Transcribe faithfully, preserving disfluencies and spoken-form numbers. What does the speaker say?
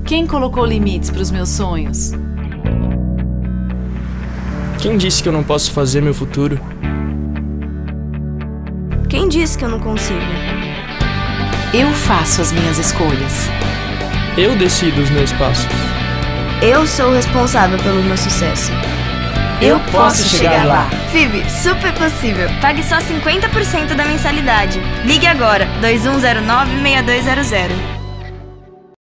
Quem colocou limites para os meus sonhos? Quem disse que eu não posso fazer meu futuro? Quem disse que eu não consigo? Eu faço as minhas escolhas. Eu decido os meus passos. Eu sou o responsável pelo meu sucesso. Eu posso chegar lá. Five, super possível. Pague só cinquenta por cento da mensalidade. Ligue agora, dois um zero nove, seis dois zero zero.